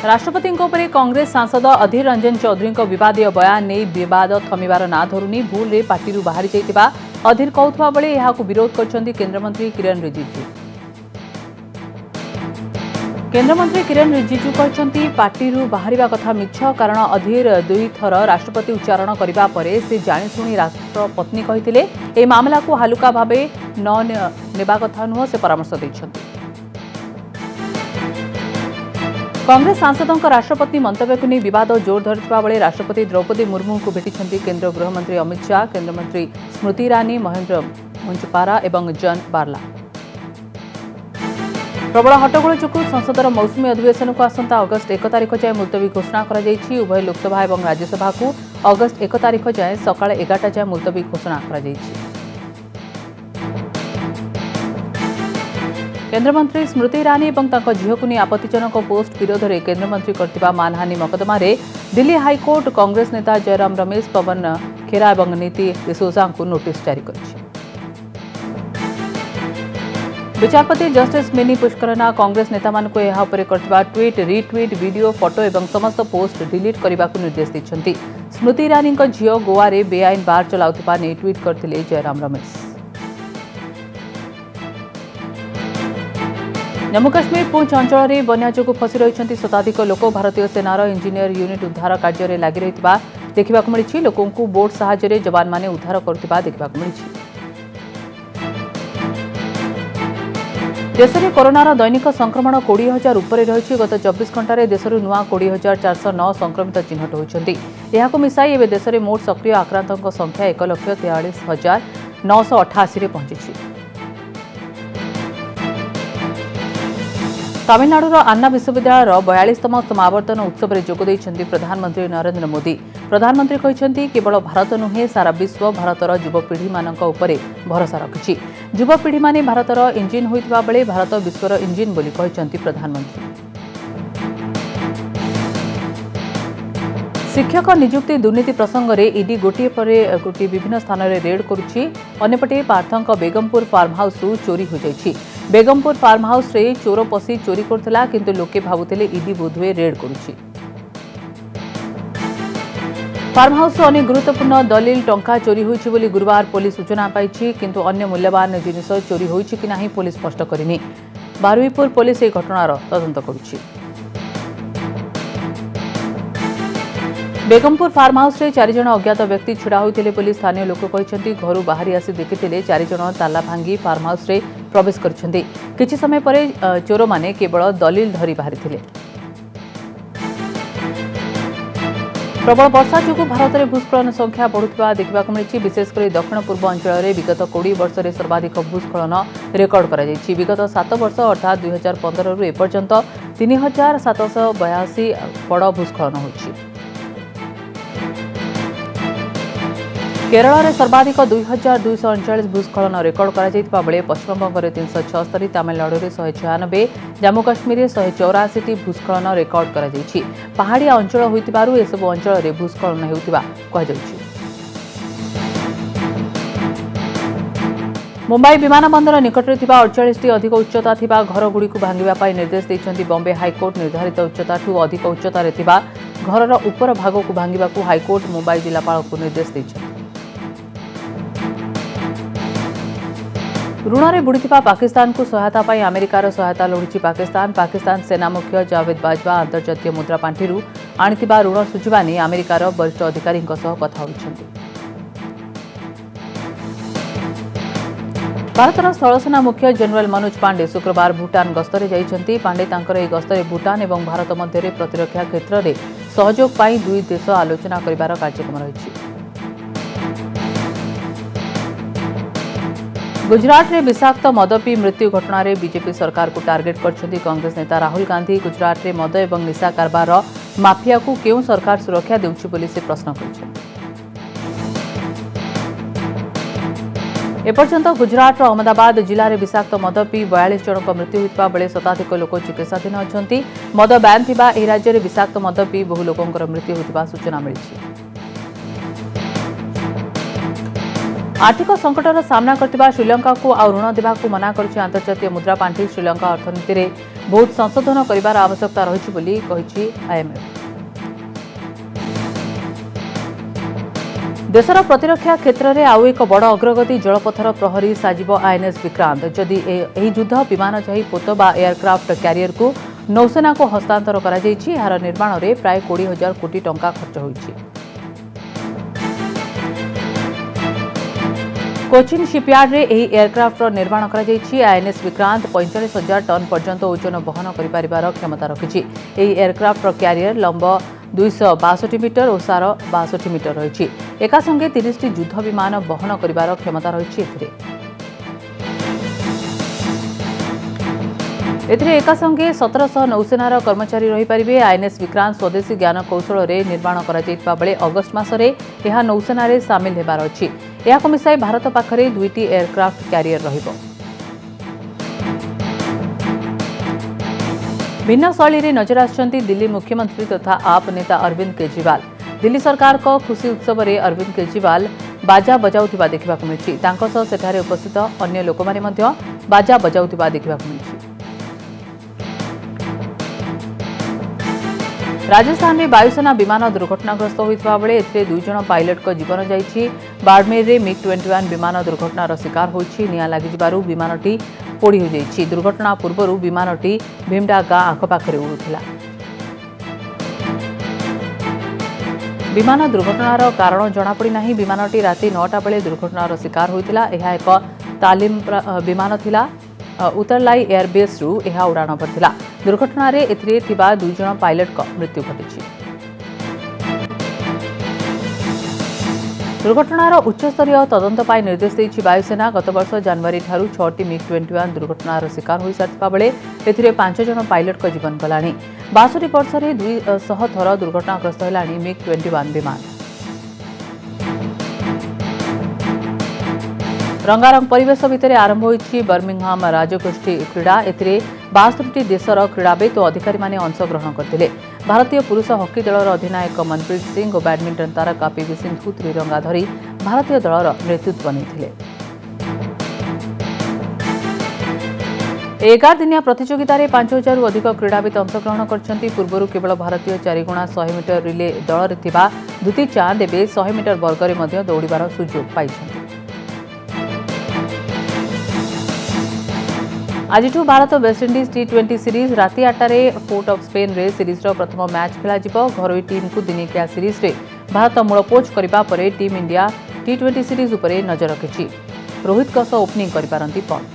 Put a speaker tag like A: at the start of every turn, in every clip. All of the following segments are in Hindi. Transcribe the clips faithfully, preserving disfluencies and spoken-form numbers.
A: राष्ट्रपति कांग्रेस सांसद अधीर रंजन चौधरी विवादीय बयान नहीं विवाद थमिबार ना धरुनी भूल रे पार्टी बाहरी जाइतिबा अधीर कहउथबा बेले एहाकु विरोध करछन्ती केन्द्रमंत्री किरण रिजिजू। केन्द्रमंत्री किरण रिजिजू कहछन्ती पार्टी बाहरिबा कथा मिछ कारण अधीर दुई थर राष्ट्रपति उच्चारण करिबा परे से जानिशुणी राष्ट्रपत्नी कहिथिले ए मामला को हालुका भाबे न नेबा कथा नुह से परामर्श दैछन्ती। कांग्रेस सांसदों राष्ट्रपति मंतव्य को नहीं विवाद जोर धरता बेले राष्ट्रपति द्रौपदी मुर्मू को भेटी केन्द्र गृहमंत्री अमित शाह, केन्द्रमंत्री स्मृति ईरानी, महेन्द्र मुंचपारा और जन बार्ला। प्रबल हट्टगोल जो संसदर मौसुमी अधिवेशन को आसंता अगस्ट एक तारिख जाए मुलतवी घोषणा कर उभय लोकसभा और राज्यसभा को अगस्ट एक तारिख जाए सकाळ एगारटा जाए मुलतवी घोषणा कर। केन्द्रमंत्री स्मृति ईरानी और झील को नहीं आपत्तिजनक पोस्ट विरोध में केन्द्रमंत्री करथिबा मानहानि मकदमा दिल्ली हाईकोर्ट कांग्रेस नेता जयराम रमेश, पवन खेरा और नीति डिसोजा को नोटिस जारी कर। विचारपति जस्टिस मिनी पुष्करना कांग्रेस नेता मानक यह करथिबा ट्वीट, रिट्वीट, वीडियो, फोटो और समस्त पोस्ट डिलीट करने को निर्देश दैछन्ती। स्मृति ईरानी झील गोवा रे बेआईन बार चलाउथिबा नै ट्वीट करथिले जयराम रमेश। जम्मू काश्मीर पुंछ अंचल में बन्या जो फसी रही शताधिक लोक भारतीय सेनार इंजीनियर यूनिट उद्धार कार्य में लगी रही देखा मिली। लोकों को बोट साहाय्य जवान माने उद्धार करथिबा देखा मिली। देश में कोरोनार दैनिक संक्रमण कोड़े हजार उपर रही। गत चौबीस घंटे देश नुआ कोड़े हजार चार सौ नौ संक्रमित चिन्हट होती। यह मिसाई एवं देश में मोट सक्रिय आक्रांतों संख्या एक लक्ष तेयालीस हजार नौश अठाशी पहुंची। तमिलनाडुर अन्ना विश्वविद्यालय बयालीसतम समावर्तन उत्सव में जोग देइछन्ती प्रधानमंत्री नरेंद्र मोदी। प्रधानमंत्री कहछन्ती केवल भारत नुहे सारा विश्व भारतर युवपीढ़ी मानक उपरे भरोसा रखिछि। युवपीढ़ी माने भारतर इंजिन होइतबा बेले भारत विश्वर इंजिन बोली कहछन्ती प्रधानमंत्री। शिक्षक नियुक्ति दुर्नीति प्रसंग में ईडी गोटे पर गोटे विभिन्न स्थान में रेड करुछि। अन्यपटे पार्थंक बेगमपुर फार्म हाउस रु चोरी हो जाइछि। बेगमपुर फार्म हाउस रे चोर पसी चोरी करथिला किंतु लोके भाबुथिले ईडी बोधवे रेड करुछि। फार्म हाउस अनेक गुरुत्वपूर्ण दलिल टंका चोरी होइछि बोली गुरुवार पुलिस सूचना पाइछि किंतु अन्य मूल्यवान जिनिस चोरी होइछि कि नाही पुलिस स्पष्ट करिनि। बारुईपुर पुलिस ए घटनार तदंत करुछि। बेगमपुर फार्म हाउस रे चार जण अज्ञात व्यक्ति छिड़ा होइथिले बोली स्थानीय लोक कहछन्ती। घरु बाहरी आसी देखिथिले चार जण ताला भांगी फार्म हाउस रे प्रवेश करछन्ती। किछि समय परे चोर माने केवल दलिल धरी बाहरी थिले। प्रबल वर्षा जो भारत में भूस्खलन संख्या बढ़ुवा देखा मिली। विशेषकर दक्षिण पूर्व अंचल में विगत कोड़े वर्ष में सर्वाधिक भूस्खलन रेकर्ड कर विगत सात वर्ष अर्थात दुई हजार पंद्रह रु एपर्यंत तीन हजार सातश बयासी बड़ भूस्खलन हो। केरल में सर्वाधिक दुई हजार दुईश अड़चाश भूस्खलन रेकर्ड कर बेले पश्चिमबंग में तीन सौ छस्तरी, तमिलनाडु में शहे छयानबे, जम्मू काश्मीर में शहे चौराशी भूस्खलन रेकर्ड कर पहाड़िया अंचल होइतिबारु एसबु अंचल में भूस्खलन हेउतिबा कहाଯାଉଛି। मुंबई विमानबंदर निकट में अड़चाश टी अधिक उच्चता थिबा घरगुड़ी को भांगिबा निर्देश देइछन्ती बॉम्बे हाईकोर्ट। निर्धारित उच्चता ठू अधिक उच्चतार थिबा घरर उपर भाग को भांगिबा हाईकोर्ट मुंबई जिलापाल को निर्देश देइछन्ती। ऋण में बुड़ीथिबा पाकिस्तान को सहायता पाई अमेरिकार सहायता लोड़ी पाकिस्तान। पाकिस्तान सेना मुख्य जावेद बाजवा अंतर्जातीय मुद्रा पांठि आनिथिबा ऋण सुझिबा नै अमेरिकार वरिष्ठ अधिकारी कथा होइछन्ती। भारतर स्थलसेना मुख्य जनरल मनोज पांडे शुक्रवार भूटान गस्तरे जाइछन्ती। पांडे तांकर एही गस्तरे भूटान और भारत मध्य प्रतिरक्षा क्षेत्र में सहयोग पाई दुई देश आलोचना करिबार कार्यक्रम रहिछि। गुजरात में विषाक्त मद पी मृत्यु घटना रे बीजेपी सरकार को टार्गेट करछन्ती कांग्रेस नेता राहुल गांधी। गुजरात में मद और निशा कारबार माफिया को केउ सरकार सुरक्षा देउछि बोली से प्रश्न करछन्ती। एपर्यंत गुजरात अहमदाबाद जिले में विषाक्त मद पी बयालीस जनक मृत्यु होता बेले शताधिक लोक चिकित्साधीन अछन्ती। मद बैन थिबा एही राज्य में विषाक्त मद पी बहु लोकंकर मृत्यु होता सूचना मिली। आर्थिक संकटर सामना करथिबा श्रीलंका को आ ऋण देवा मना कर अंतर्जातीय मुद्रा पांठि श्रीलंका अर्थनीति में बहुत संशोधन करिवार आवश्यकता रहिछि बोली कहिछि आईएमएफ। देशर प्रतिरक्षा क्षेत्र में आउ एक बड़ अग्रगति जलपथर प्रहरी साजिब आईएनएस विक्रांत। जदि एही युद्ध विमानचाही पोत बा एयरक्राफ्ट क्यारियर को नौसेना को हस्तांतर करा जायछि। यार निर्माण में प्राय बीस हजार कोटी टंका खर्च होइछि। कोचिन शिपयार्ड रे एही एयरक्राफ्ट निर्माण करा जायछि। आईएनएस विक्रांत पैंतालीस हजार टन पर्यंत ओजन बहन करिपारिबार क्षमता रखिछि। एही एयरक्राफ्ट क्यारियर लंब दुईश बासठी मीटर और सार बासठी मीटर रही। एका संगे तीस टी युद्ध विमान बहन करिबार क्षमता रही। एथिरे एका संगे सत्रह सौ नौसेनार कर्मचारी रही पारिबे। आईएनएस विक्रांत स्वदेशी ज्ञान कौशल रे निर्माण करा जायतिबा बेले अगस्त मासरे एहा नौसेना रे शामिल हेबार अछि। एहाको मिसाई भारत पाखरे दुईटी एयरक्राफ्ट क्यारियर रहिबो। भिन्न शैली रे नजर आछंती दिल्ली मुख्यमंत्री तथा आप नेता अरविंद केजरीवाल। दिल्ली सरकार को खुशी उत्सव रे अरविंद केजरीवाल बाजा बजाउथिबा देखिबाकु मिलिछि। तांको सह सेठारे उपस्थित अन्य लोक माने मध्य बाजा बजाउथिबा देखिबाकु मिलिछि। राजस्थान में वायुसेना विमान दुर्घटनाग्रस्त होइथिबा बेले एथिरे दुई जण पायलट को जीवन जाइछि। बाड़मेर रे मिग इक्कीस विमान दुर्घटनार शिकार होइछि। निया लागि जिबारु विमानटी पोड़ी हो जाइछि। दुर्घटना पूर्व विमानटी भीमडा गाँ आखपाखे उड़ुथिला। विमान दुर्घटनार कारण जनापड़ी नाही। विमानटी राति नौटा बेले दुर्घटनार शिकार होइथिला। एहा एक तालीम विमान थिला। उतरलाई एयरबेस रु एहा उड़ाण भरथिला। दुर्घटना रे एथिरे थिबा दुई जण पायलट को मृत्यु घटिछि। दुर्घटनार उच्चस्तरीय तदंत पाई निर्देश देछि वायुसेना। गत वर्ष जनवरी ठारू छटी मिग इक्कीस दुर्घटनार शिकार होई सारिथिबा बेले एथिरे पांच जण पायलट को जीवन गलानी। बासठी वर्ष रे दुई सौ थर दुर्घटनाग्रस्त हेलानी मिग इक्कीस विमान। रंगारंग परिवेश भितर आरंभ होइछि बर्मिंघहाम राजगोष्ठी क्रीड़ा। एथिरे बासठी देशर क्रीड़ाविद और अधिकारी माने अंशग्रहण करथिले। भारतीय पुरुष हॉकी दलर अधिनायक मनप्रीत सिंह और बैडमिंटन तारका पीवी सिंधु त्रिरंगा धरी भारतीय दलर नेतृत्व नेथिले। एगार दिनिया प्रतियोगिता रे पांच हजार अधिक क्रीड़ाविद अंशग्रहण करछंती। पूर्वरु केवल भारतीय चारिगुणा सौ मीटर रिले दल रे थिबा दुती चांद एबे सौ मीटर वर्ग रे मध्य दौड़िबार सुजोग पाइछंती। आज Bharat West Indies T twenty series राति आठटारे फोर्ट ऑफ स्पेन रे सीरीज रो प्रथम मैच खेला जिवो। घरोई टीम को दिनिकिया सीरीज रे भारत मूलपोच करिबा परे team India T twenty series उपरे नजर रखिछि। रोहित का सह ओपनिंग करिपारंती पंत।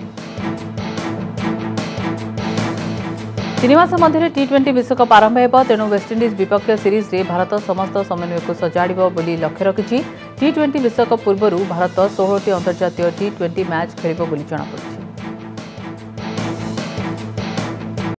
A: तीन मास मध्य टी ट्वेंटी विश्वकप आरंभ हेब। तेणु वेस्टइंडिज विपक्ष सीरीज रे भारत समस्त समन्वय को सजाड़िबो बोली लक्ष्य रखिछि। टी ट्वेंटी विश्वकप पूर्व भारत सोलह टी अंतर्जातीय टी ट्वेंटी मैच खेलिबो बोली जणापड़िछि।